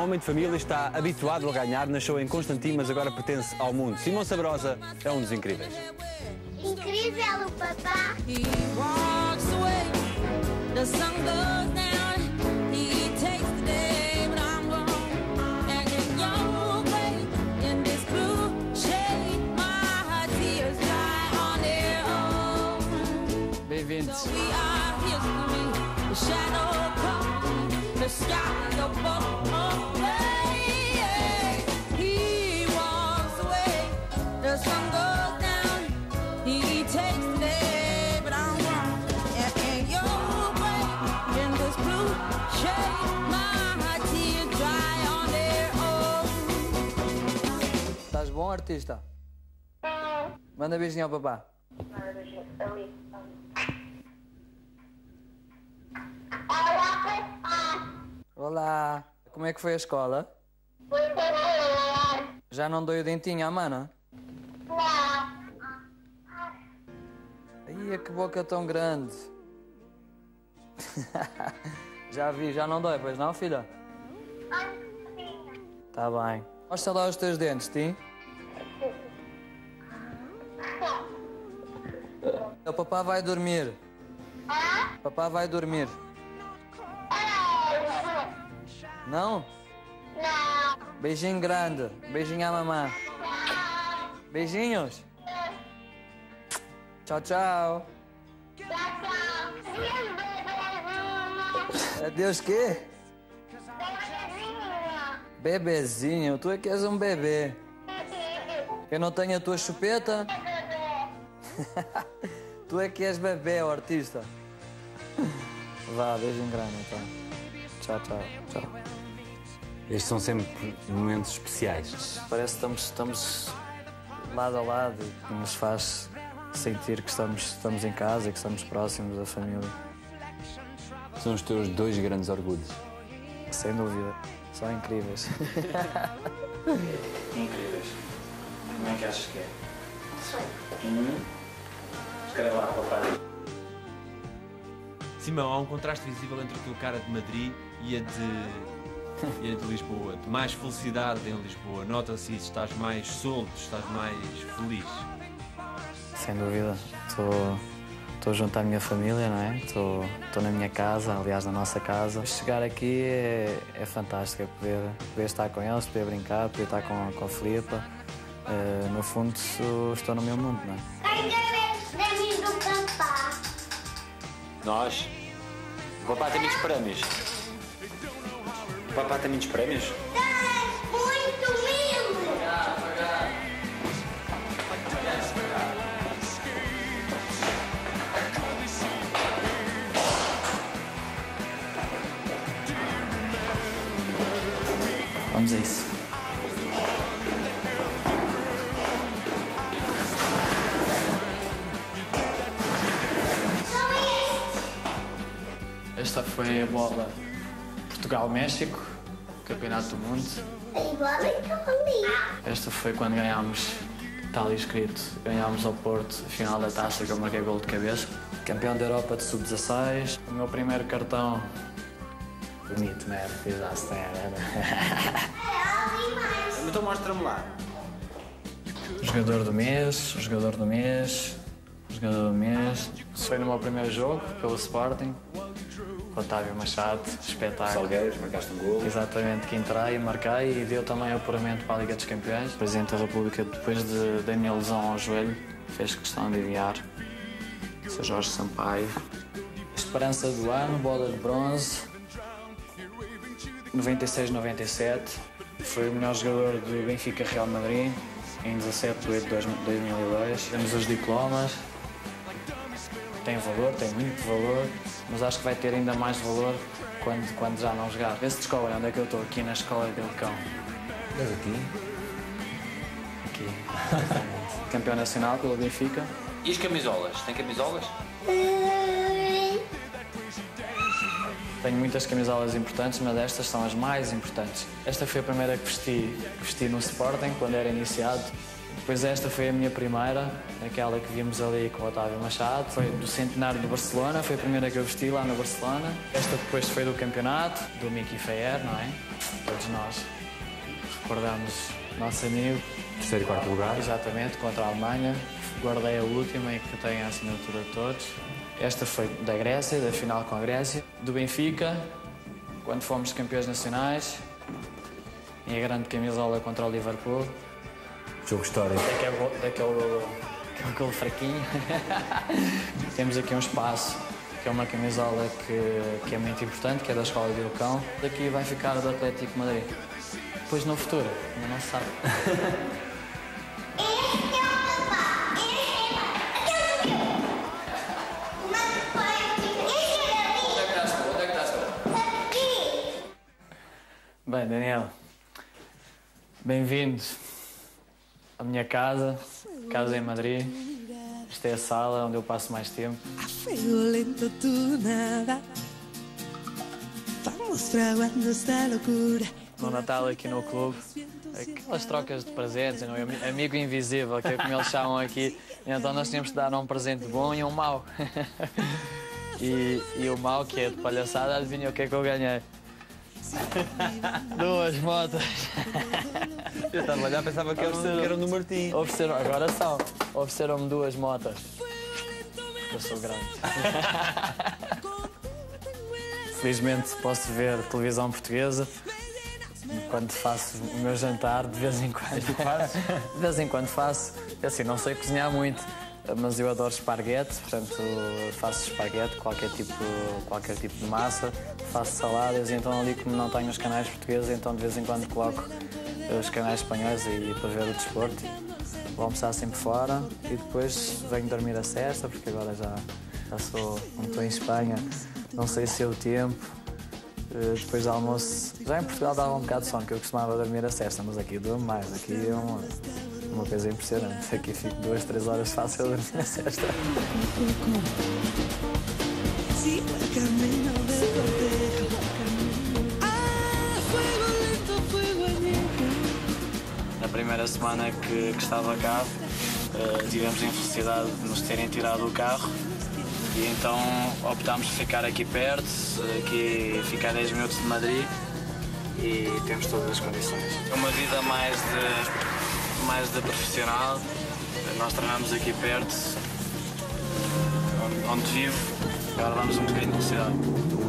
homem de família está habituado a ganhar, nasceu em Constantino, mas agora pertence ao mundo. Simão Sabrosa é um dos incríveis. Incrível o papá. Bem-vindos. Estás bom, artista? Manda beijinho ao papá. Manda beijinho ali. Olá, papá. Olá. Como é que foi a escola? Foi bom. Já não dói o dentinho à mana? Não. Ai, que boca tão grande. Já vi, já não dói, pois não, filha? Tá bem. Mostra lá os teus dentes, Tim. O papá vai dormir. Papá vai dormir. Não? Não. Beijinho grande. Beijinho à mamãe. Beijinhos. Tchau, tchau. Adeus, quê? Bebezinho, tu é que és um bebê. Eu não tenho a tua chupeta? Tu é que és bebê, o artista. Vá, beijinho grande, então. Tchau, tchau, tchau. Estes são sempre momentos especiais. Parece que estamos lado a lado e que nos faz sentir que estamos em casa e que estamos próximos da família. São os teus dois grandes orgulhos. Sem dúvida. São incríveis. Incríveis. Como é que achas que é? Escreve lá, papai. Simão, há um contraste visível entre a tua cara de Madrid e a de Lisboa. De mais felicidade em Lisboa. Nota-se isso, estás mais solto, estás mais feliz. Sem dúvida. Estou junto à minha família, não é? Estou na minha casa, aliás, na nossa casa. Chegar aqui é fantástico, é poder estar com eles, poder brincar, poder estar com a Filipa. No fundo, estou no meu mundo, não é? Quem quer ver prémios do papá? Nós? O papá tem muitos prémios. O papá tem muitos prémios? Tem muito lindo! Vamos a isso. Esta foi a bola Portugal-México, Campeonato do Mundo. Tem bola ali. Esta foi quando ganhámos, está ali escrito, ganhámos ao Porto, a final da taça, que eu marquei gol de cabeça. Campeão da Europa de Sub-16. O meu primeiro cartão. Bonito, né? Fizeste, Então mostra-me lá. Jogador do mês, jogador do mês, jogador do mês. Foi no meu primeiro jogo, pelo Sporting. Otávio Machado, espetáculo. Salgueiros, marcaste um gol. Exatamente, que entrei, marquei e deu também apuramento para a Liga dos Campeões. O Presidente da República, depois da minha lesão ao joelho, fez questão de enviar o Sr. Jorge Sampaio. Esperança do ano, bola de bronze, 96-97. Foi o melhor jogador do Benfica Real Madrid, em 17/8/2002. Temos os diplomas. Tem valor, tem muito valor, mas acho que vai ter ainda mais valor quando já não jogar. Vê se descobrem onde é que eu estou, aqui na escola de Cão. Estás aqui? Aqui. Campeão nacional pelo Benfica. E as camisolas? Tem camisolas? Tenho muitas camisolas importantes, mas estas são as mais importantes. Esta foi a primeira que vesti no Sporting, quando era iniciado. Depois esta foi a minha primeira, aquela que vimos ali com o Otávio Machado. Foi do centenário do Barcelona, foi a primeira que eu vesti lá no Barcelona. Esta depois foi do campeonato, do Mickey Fair, não é? Todos nós recordamos nosso amigo. Terceiro e quarto lugar. Exatamente, contra a Alemanha. Guardei a última e que tem a assinatura de todos. Esta foi da Grécia, da final com a Grécia. Do Benfica, quando fomos campeões nacionais. E a grande camisola contra o Liverpool. Jogo histórico. Daquele gol fraquinho. Temos aqui um espaço, que é uma camisola que é muito importante, que é da Escola de Ilcão. Daqui vai ficar do Atlético de Madrid. Depois no futuro, ainda não se sabe. Bem, Daniel, bem-vindo à minha casa em Madrid. Esta é a sala onde eu passo mais tempo. No Natal aqui no clube, aquelas trocas de presentes, não é? Amigo invisível, que é como eles chamam aqui. Então nós tínhamos de dar um presente bom e um mau. E o mau, que é de palhaçada, adivinha o que é que eu ganhei? 2 motas. Eu estava a olhar, pensava que era no Martim. Agora são. Ofereceram-me 2 motas. Eu sou grande. Felizmente posso ver televisão portuguesa quando faço o meu jantar, de vez em quando. De vez em quando faço. Assim, não sei cozinhar muito, mas eu adoro esparguete, portanto faço esparguete, qualquer tipo de massa, faço saladas, e então ali, como não tenho os canais portugueses, então de vez em quando coloco os canais espanhóis e para ver o desporto. Vou almoçar sempre fora e depois venho dormir a sesta, porque agora já sou, como estou em Espanha, não sei se é o tempo. Depois do almoço, já em Portugal dava um bocado de sono, que eu costumava dormir a sesta, mas aqui durmo mais, aqui é uma coisa impressionante. Aqui fico 2, 3 horas fácil a dormir a sesta. Na primeira semana que estava cá, tivemos a infelicidade de nos terem tirado o carro. E então optámos por ficar aqui perto, ficar 10 minutos de Madrid, e temos todas as condições. É uma vida mais de profissional. Nós treinamos aqui perto, onde vivo. Agora vamos um bocadinho de cidade.